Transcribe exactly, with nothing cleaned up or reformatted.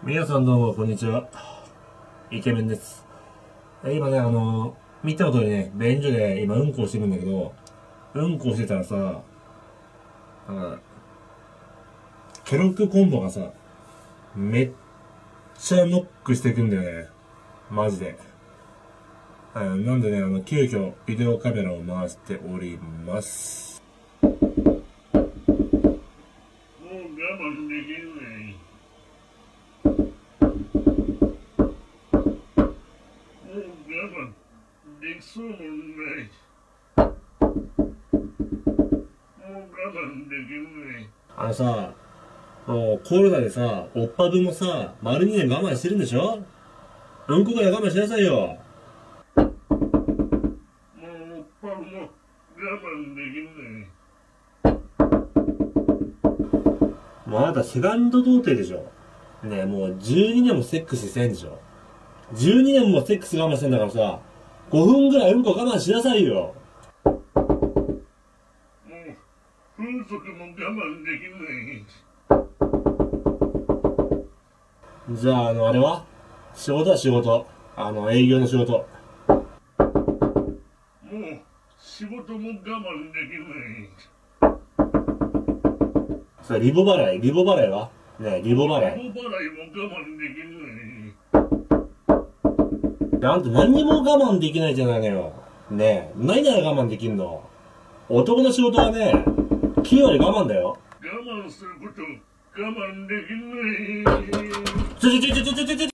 皆さんどうもこんにちは。イケメンです。今ね、あの、見たことでね、便所で今うんこをしてるんだけど、うんこをしてたらさ、なんか、ケロッグコンボがさ、めっちゃノックしてくんだよね。マジで。はい、なんでね、あの、急遽ビデオカメラを回しております。もう我慢できるね。できそうもない。もう我慢できるね。あのさ、もうコロナでさ、おっぱぶもさ、丸にねん我慢してるんでしょ？うんこぐらい我慢しなさいよ。もうおっぱぶも我慢できるね。もうあなたセカンド童貞でしょ？ねえ、もうじゅうにねんもセックスしてないんでしょ？じゅうにねんもセックス我慢してんだからさ、ごふんぐらいうんこ我慢しなさいよ。もう、風俗も我慢できない。じゃあ、あの、あれは仕事は仕事。あの、営業の仕事。もう、仕事も我慢できない。それ、リボ払いリボ払いはねえ、リボ払い。リボ払いも我慢できない。あんた何にも我慢できないじゃないのよ。ねえ、何なら我慢できんの？男の仕事はね、きゅうわり我慢だよ。我慢すること、我慢できない。ちょちょちょちょちょちょちょ